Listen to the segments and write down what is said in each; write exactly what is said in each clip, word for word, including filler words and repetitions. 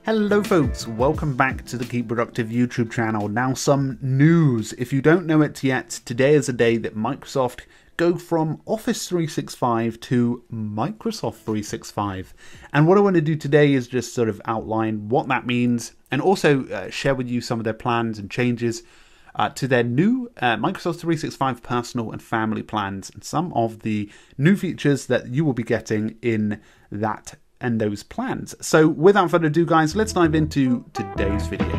Hello folks, welcome back to the Keep Productive YouTube channel. Now some news. If you don't know it yet, today is a day that Microsoft go from Office three sixty-five to Microsoft three sixty-five. And what I want to do today is just sort of outline what that means and also uh, share with you some of their plans and changes uh, to their new uh, Microsoft three sixty-five personal and family plans and some of the new features that you will be getting in that and those plans. So without further ado guys, let's dive into today's video.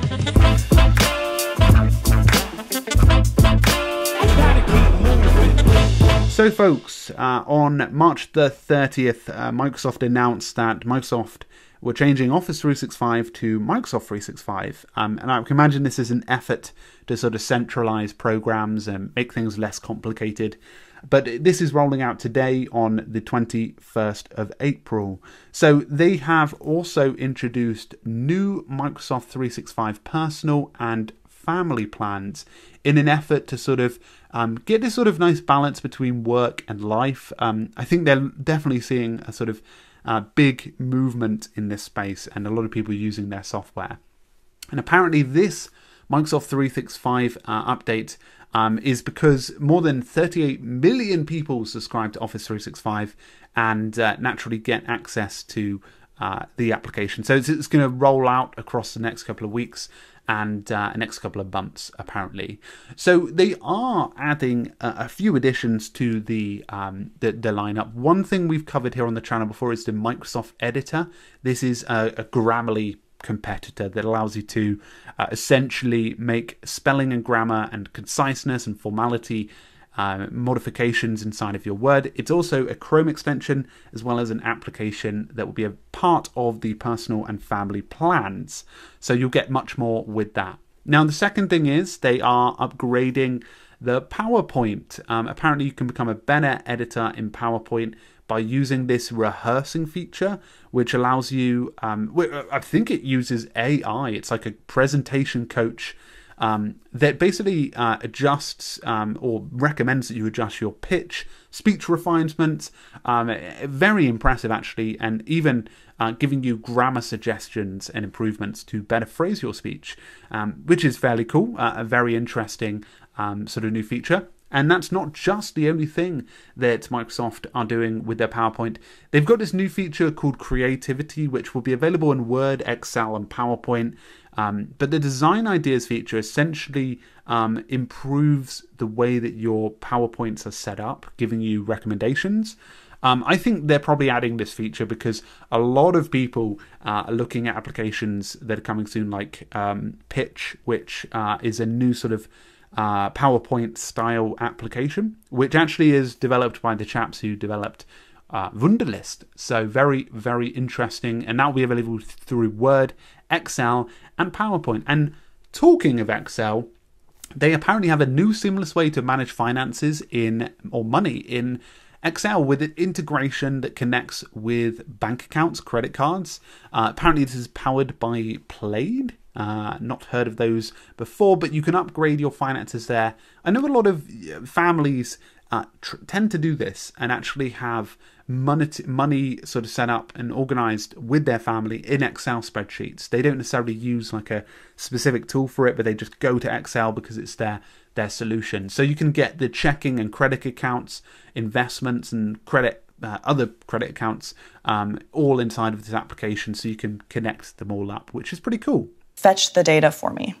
So folks, uh, on March the thirtieth, uh, Microsoft announced that Microsoft were changing Office three sixty-five to Microsoft three sixty-five. Um, and I can imagine this is an effort to sort of centralize programs and make things less complicated. But this is rolling out today on the twenty-first of April. So they have also introduced new Microsoft three sixty-five personal and family plans in an effort to sort of um, get this sort of nice balance between work and life. Um, I think they're definitely seeing a sort of uh, big movement in this space and a lot of people using their software. And apparently this Microsoft three sixty-five uh, update Um, is because more than thirty-eight million people subscribe to Office three sixty-five and uh, naturally get access to uh, the application. So it's, it's going to roll out across the next couple of weeks and uh, next couple of months, apparently. So they are adding uh, a few additions to the, um, the the lineup. One thing we've covered here on the channel before is the Microsoft Editor. This is a, a Grammarly competitor that allows you to uh, essentially make spelling and grammar and conciseness and formality uh, modifications inside of your Word. It's also a Chrome extension as well as an application that will be a part of the personal and family plans. So you'll get much more with that. Now the second thing is they are upgrading the PowerPoint. Um, apparently you can become a better editor in PowerPoint by using this rehearsing feature, which allows you, um, I think it uses A I. It's like a presentation coach um, that basically uh, adjusts um, or recommends that you adjust your pitch, speech refinement. Um, very impressive actually, and even uh, giving you grammar suggestions and improvements to better phrase your speech, um, which is fairly cool, uh, a very interesting um, sort of new feature. And that's not just the only thing that Microsoft are doing with their PowerPoint. They've got this new feature called Creativity, which will be available in Word, Excel, and PowerPoint. Um, but the Design Ideas feature essentially um, improves the way that your PowerPoints are set up, giving you recommendations. Um, I think they're probably adding this feature because a lot of people uh, are looking at applications that are coming soon, like um, Pitch, which uh, is a new sort of Uh, PowerPoint style application, which actually is developed by the chaps who developed uh, Wunderlist. So very, very interesting. And that will be available through Word, Excel, and PowerPoint. And talking of Excel, they apparently have a new seamless way to manage finances in or money in Excel with an integration that connects with bank accounts, credit cards. Uh, apparently this is powered by Plaid. Uh, not heard of those before, but you can upgrade your finances there. I know a lot of families uh, tr tend to do this and actually have money, money sort of set up and organized with their family in Excel spreadsheets. They don't necessarily use like a specific tool for it, but they just go to Excel because it's their their solution. So you can get the checking and credit accounts, investments and credit uh, other credit accounts um, all inside of this application, so you can connect them all up, which is pretty cool. Fetch the data for me.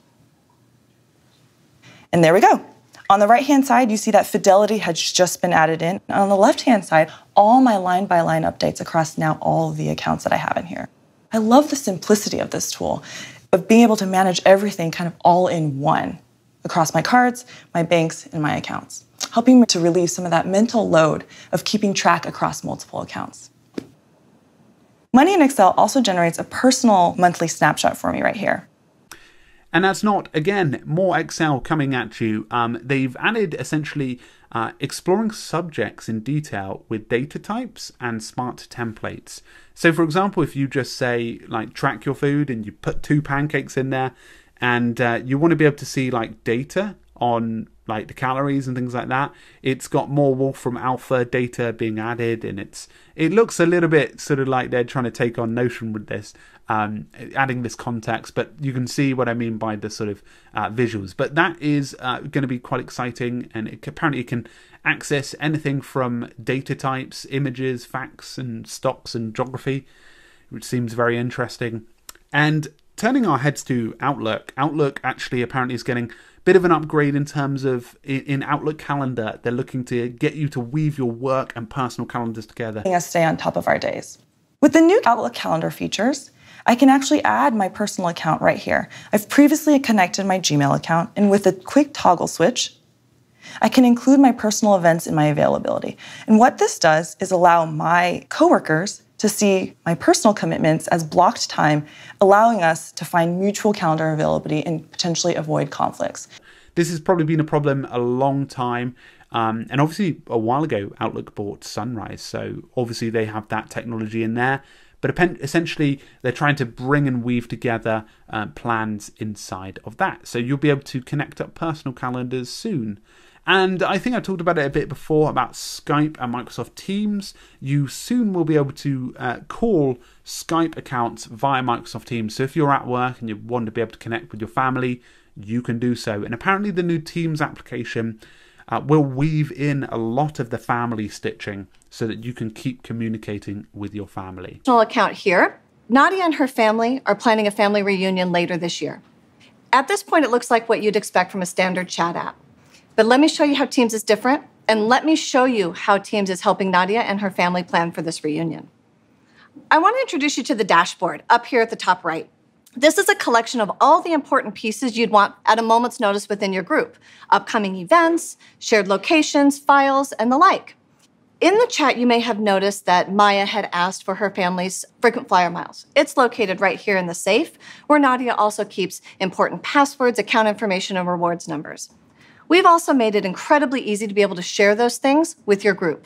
And there we go. On the right-hand side, you see that Fidelity has just been added in. And on the left-hand side, all my line-by-line updates across now all of the accounts that I have in here. I love the simplicity of this tool, of being able to manage everything kind of all in one, across my cards, my banks, and my accounts, helping me to relieve some of that mental load of keeping track across multiple accounts. Money in Excel also generates a personal monthly snapshot for me right here. And that's not, again, more Excel coming at you. Um, they've added essentially uh, exploring subjects in detail with data types and smart templates. So for example, if you just say like track your food and you put two pancakes in there and uh, you want to be able to see like data on like the calories and things like that. It's got more Wolfram Alpha data being added, and it's it looks a little bit sort of like they're trying to take on Notion with this, um, adding this context. But you can see what I mean by the sort of uh, visuals. But that is uh, going to be quite exciting, and it, apparently it can access anything from data types, images, facts, and stocks and geography, which seems very interesting. And turning our heads to Outlook, Outlook actually apparently is getting a bit of an upgrade in terms of in Outlook Calendar. They're looking to get you to weave your work and personal calendars together. Us stay on top of our days. With the new Outlook Calendar features, I can actually add my personal account right here. I've previously connected my Gmail account, and with a quick toggle switch, I can include my personal events in my availability. And what this does is allow my coworkers to see my personal commitments as blocked time, allowing us to find mutual calendar availability and potentially avoid conflicts. This has probably been a problem a long time. Um, and obviously, a while ago, Outlook bought Sunrise. So obviously, they have that technology in there. But essentially, they're trying to bring and weave together uh, plans inside of that. So you'll be able to connect up personal calendars soon. And I think I talked about it a bit before about Skype and Microsoft Teams. You soon will be able to uh, call Skype accounts via Microsoft Teams. So if you're at work and you want to be able to connect with your family, you can do so. And apparently the new Teams application uh, will weave in a lot of the family stitching so that you can keep communicating with your family. Personal account here. Nadia and her family are planning a family reunion later this year. At this point, it looks like what you'd expect from a standard chat app. But let me show you how Teams is different, and let me show you how Teams is helping Nadia and her family plan for this reunion. I want to introduce you to the dashboard up here at the top right. This is a collection of all the important pieces you'd want at a moment's notice within your group: upcoming events, shared locations, files, and the like. In the chat, you may have noticed that Maya had asked for her family's frequent flyer miles. It's located right here in the safe, where Nadia also keeps important passwords, account information, and rewards numbers. We've also made it incredibly easy to be able to share those things with your group.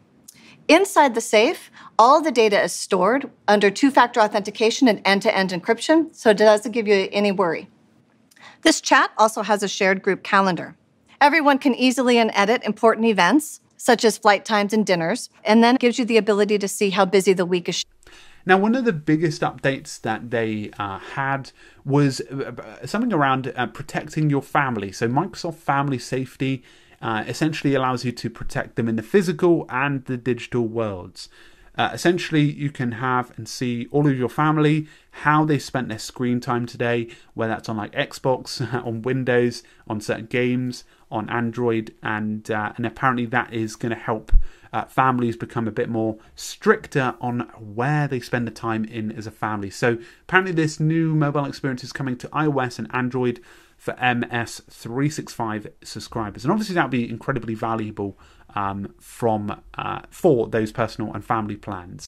Inside the safe, all the data is stored under two-factor authentication and end-to-end encryption, so it doesn't give you any worry. This chat also has a shared group calendar. Everyone can easily and edit important events, such as flight times and dinners, and then it gives you the ability to see how busy the week is. Now, one of the biggest updates that they uh, had was uh, something around uh, protecting your family. So Microsoft Family Safety uh, essentially allows you to protect them in the physical and the digital worlds. Uh, essentially, you can have and see all of your family, how they spent their screen time today, whether that's on like Xbox, on Windows, on certain games, on Android, and uh, and apparently that is going to help Uh, families become a bit more stricter on where they spend the time in as a family. So apparently this new mobile experience is coming to iOS and Android for M S three sixty-five subscribers. And obviously that would be incredibly valuable um, from uh, for those personal and family plans.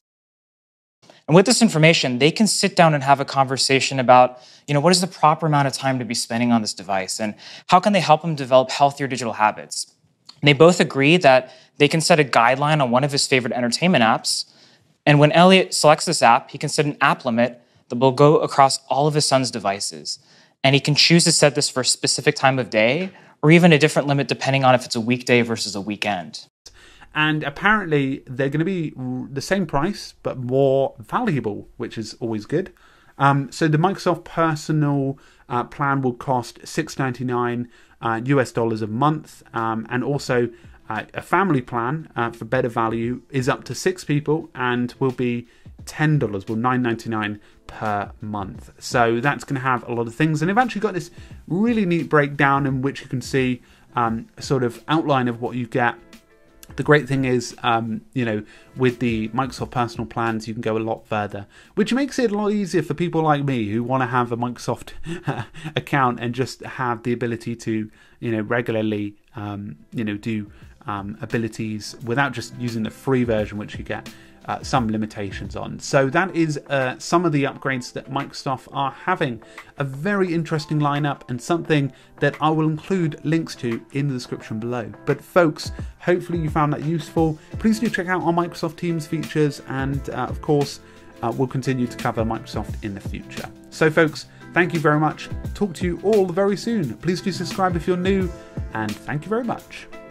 And with this information, they can sit down and have a conversation about, you know, what is the proper amount of time to be spending on this device, and how can they help them develop healthier digital habits. And they both agree that they can set a guideline on one of his favorite entertainment apps, and when Elliot selects this app, he can set an app limit that will go across all of his son's devices. And he can choose to set this for a specific time of day, or even a different limit depending on if it's a weekday versus a weekend. And apparently they're going to be the same price, but more valuable, which is always good. Um, so the Microsoft Personal uh, plan will cost six ninety-nine uh, U S dollars a month, um, and also uh, a family plan uh, for better value is up to six people and will be ten dollars, well nine ninety-nine per month. So that's going to have a lot of things, and they've actually got this really neat breakdown in which you can see um, a sort of outline of what you get. The great thing is, um, you know, with the Microsoft personal plans, you can go a lot further, which makes it a lot easier for people like me who want to have a Microsoft account and just have the ability to, you know, regularly, um, you know, do um, abilities without just using the free version, which you get uh, some limitations on. So that is uh, some of the upgrades that Microsoft are having. A very interesting lineup, and something that I will include links to in the description below. But folks, hopefully you found that useful. Please do check out our Microsoft Teams features, and uh, of course uh, we'll continue to cover Microsoft in the future. So folks, thank you very much. Talk to you all very soon. Please do subscribe if you're new, and thank you very much.